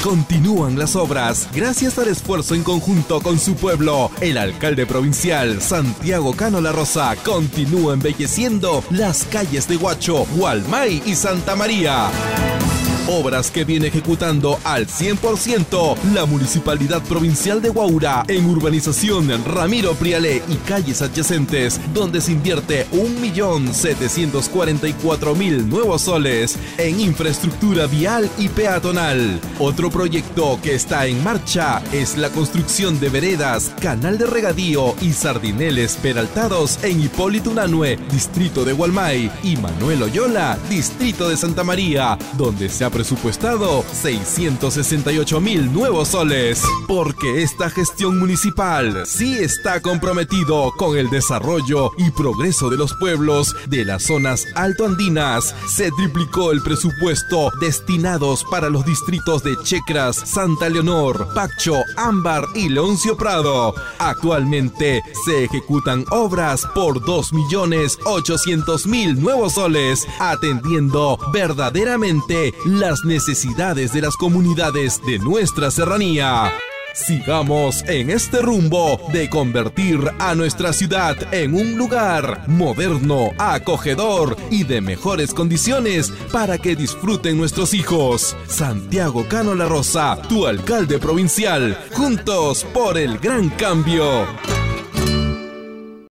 Continúan las obras gracias al esfuerzo en conjunto con su pueblo. El alcalde provincial, Santiago Cano La Rosa, continúa embelleciendo las calles de Huacho, Gualmay y Santa María. Obras que viene ejecutando al 100% la Municipalidad Provincial de Huaura en urbanización Ramiro Prialé y calles adyacentes, donde se invierte 1.744.000 nuevos soles en infraestructura vial y peatonal. Otro proyecto que está en marcha es la construcción de veredas, canal de regadío y sardineles peraltados en Hipólito Unanue, distrito de Gualmay, y Manuel Oyola, distrito de Santa María, donde se ha presupuestado 668.000 nuevos soles, porque esta gestión municipal sí está comprometido con el desarrollo y progreso de los pueblos de las zonas altoandinas. Se triplicó el presupuesto destinados para los distritos de Checras, Santa Leonor, Pacho, Ámbar y Leoncio Prado. Actualmente se ejecutan obras por 2.800.000 nuevos soles, atendiendo verdaderamente las necesidades de las comunidades de nuestra serranía. Sigamos en este rumbo de convertir a nuestra ciudad en un lugar moderno, acogedor y de mejores condiciones para que disfruten nuestros hijos. Santiago Cano La Rosa, tu alcalde provincial. Juntos por el gran cambio.